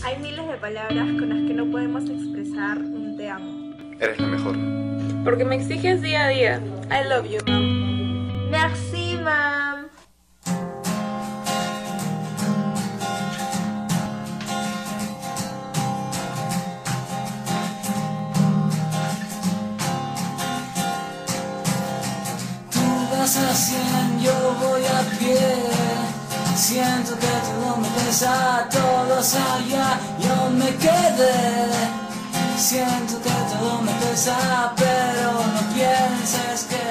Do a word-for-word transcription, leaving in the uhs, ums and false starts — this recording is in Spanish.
Hay miles de palabras con las que no podemos expresar un te amo. Eres la mejor. Porque me exiges día a día. I love you, mom. Merci, mam. Tú vas a cien, yo voy a pie. Siento que todo me pesa, todos allá, yo me quedé. Siento que todo me pesa, pero no pienses que